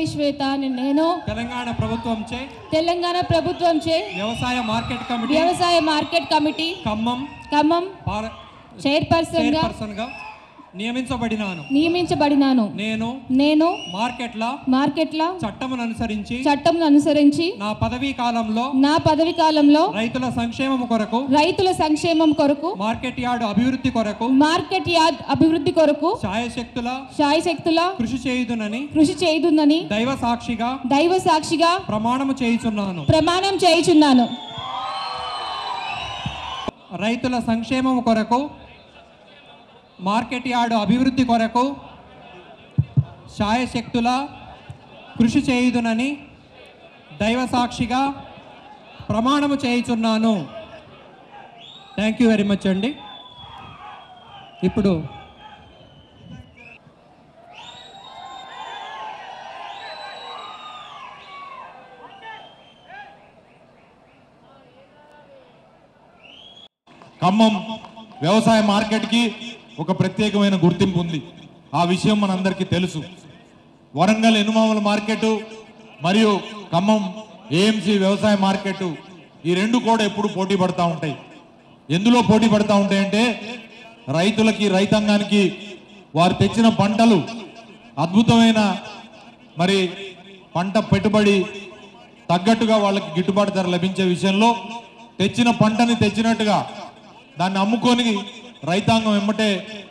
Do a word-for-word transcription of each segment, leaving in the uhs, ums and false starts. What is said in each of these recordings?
కొత్తపల్లి శ్వేత నేను తెలంగాణ ప్రభుత్వం చే తెలంగాణ ప్రభుత్వం చే వ్యవసాయ మార్కెట్ కమిటీ వ్యవసాయ market committee Khammam Khammam chairperson గా చైర్పర్సన్ గా నియమించబడినాను నియమించబడినాను నేను నేను మార్కెట్ల మార్కెట్ల చట్టమును అనుసరించి చట్టమును అనుసరించి నా పదవీ కాలంలో నా పదవి కాలంలో రైతుల సంక్షేమం కొరకు రైతుల సంక్షేమం కొరకు మార్కెట్ యార్డ్ అభివృద్ధి కొరకు మార్కెట్ యార్డ్ అభివృద్ధి కొరకు శాయశక్తుల శాయశక్తుల కృషి చేయుదునని కృషి చేయుదునని దైవ సాక్షిగా దైవ సాక్షిగా ప్రమాణము చేయుచున్నాను ప్రమాణం చేయుచున్నాను. రైతుల సంక్షేమం కొరకు మార్కెట్ యార్డు అభివృద్ధి కొరకు శాయశక్తుల కృషి చేయుదునని దైవ సాక్షిగా ప్రమాణము చేయుచున్నాను. థ్యాంక్ యూ వెరీ మచ్ అండి. ఇప్పుడు ఖమ్మం వ్యవసాయ మార్కెట్కి ఒక ప్రత్యేకమైన గుర్తింపు ఉంది. ఆ విషయం మనందరికీ తెలుసు. వరంగల్ ఎనుమాముల మార్కెట్ మరియు ఖమ్మం ఏఎంసీ వ్యవసాయ మార్కెట్ ఈ రెండు కూడా ఎప్పుడు పోటీ పడతా ఉంటాయి. ఎందులో పోటీ పడతా ఉంటాయంటే రైతులకి రైతాంగానికి వారు తెచ్చిన పంటలు అద్భుతమైన మరి పంట పెట్టుబడి తగ్గట్టుగా వాళ్ళకి గిట్టుబాటు ధర లభించే విషయంలో తెచ్చిన పంటని తెచ్చినట్టుగా దాన్ని అమ్ముకొని రైతాంగం ఎమ్మటే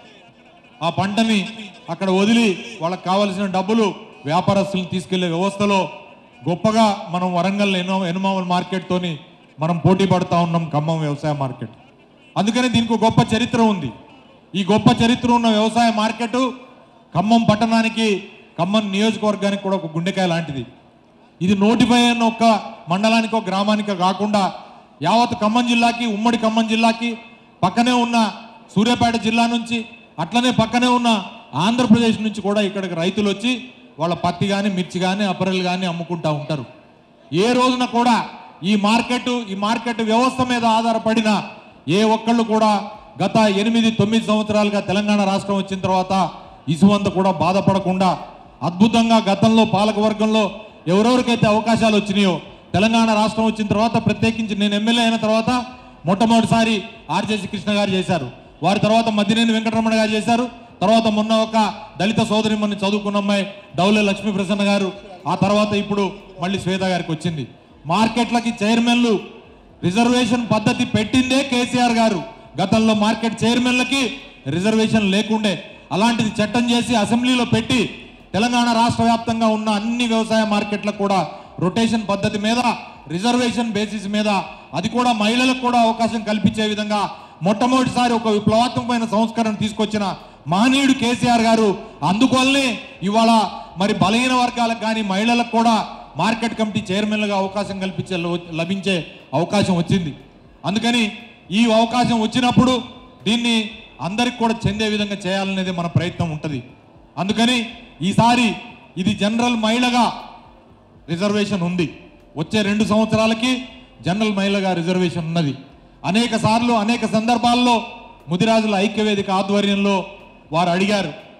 ఆ పంటని అక్కడ వదిలి వాళ్ళకి కావలసిన డబ్బులు వ్యాపారస్తులను తీసుకెళ్లే వ్యవస్థలో గొప్పగా మనం వరంగల్ ఎనో ఎనుమాముల మార్కెట్తోని మనం పోటీ పడుతూ ఉన్నాం ఖమ్మం వ్యవసాయ మార్కెట్. అందుకని దీనికి గొప్ప చరిత్ర ఉంది. ఈ గొప్ప చరిత్ర ఉన్న వ్యవసాయ మార్కెట్ ఖమ్మం పట్టణానికి ఖమ్మం నియోజకవర్గానికి కూడా ఒక గుండెకాయ లాంటిది. ఇది నోటిఫై అయిన ఒక్క మండలానికో గ్రామానికో కాకుండా యావత్ ఖమ్మం జిల్లాకి, ఉమ్మడి ఖమ్మం జిల్లాకి, పక్కనే ఉన్న సూర్యాపేట జిల్లా నుంచి, అట్లనే పక్కనే ఉన్న ఆంధ్రప్రదేశ్ నుంచి కూడా ఇక్కడికి రైతులు వచ్చి వాళ్ళ పత్తి కానీ, మిర్చి కానీ, అపరెలు కానీ అమ్ముకుంటూ ఉంటారు. ఏ రోజున కూడా ఈ మార్కెట్ ఈ మార్కెట్ వ్యవస్థ మీద ఆధారపడిన ఏ ఒక్కళ్ళు కూడా గత ఎనిమిది తొమ్మిది సంవత్సరాలుగా తెలంగాణ రాష్ట్రం వచ్చిన తర్వాత ఇసువంత కూడా బాధపడకుండా అద్భుతంగా గతంలో పాలకవర్గంలో ఎవరెవరికైతే అవకాశాలు వచ్చినాయో తెలంగాణ రాష్ట్రం వచ్చిన తర్వాత, ప్రత్యేకించి నేను ఎమ్మెల్యే అయిన తర్వాత మొట్టమొదటిసారి ఆర్జేసి కృష్ణ గారు చేశారు. వారి తర్వాత మద్దినేని వెంకటరమణ గారు చేశారు. తర్వాత మొన్న ఒక దళిత సోదరిమని చదువుకున్న అమ్మాయి డౌలే లక్ష్మీ ప్రసన్న గారు, ఆ తర్వాత ఇప్పుడు మళ్ళీ శ్వేత గారికి వచ్చింది. మార్కెట్లకి చైర్మన్లు రిజర్వేషన్ పద్ధతి పెట్టిందే కేసీఆర్ గారు. గతంలో మార్కెట్ చైర్మన్లకి రిజర్వేషన్ లేకుండే అలాంటిది చట్టం చేసి అసెంబ్లీలో పెట్టి తెలంగాణ రాష్ట్ర వ్యాప్తంగా ఉన్న అన్ని వ్యవసాయ మార్కెట్లకు కూడా రొటేషన్ పద్ధతి మీద, రిజర్వేషన్ బేసిస్ మీద, అది కూడా మహిళలకు కూడా అవకాశం కల్పించే విధంగా మొట్టమొదటిసారి ఒక విప్లవాత్మకమైన సంస్కరణ తీసుకొచ్చిన మహనీయుడు కేసీఆర్ గారు. అందువల్లనే ఇవాళ మరి బలహీన వర్గాలకు కానీ మహిళలకు కూడా మార్కెట్ కమిటీ చైర్మన్లుగా అవకాశం కల్పించే లభించే అవకాశం వచ్చింది. అందుకని ఈ అవకాశం వచ్చినప్పుడు దీన్ని అందరికి కూడా చెందే విధంగా చేయాలనేది మన ప్రయత్నం ఉంటుంది. అందుకని ఈసారి ఇది జనరల్ మహిళగా రిజర్వేషన్ ఉంది. వచ్చే రెండు సంవత్సరాలకి జనరల్ మహిళగా రిజర్వేషన్ ఉన్నది. అనేక సార్లు అనేక సందర్భాల్లో ముదిరాజుల ఐక్యవేదిక ఆధ్వర్యంలో వారు అడిగారు,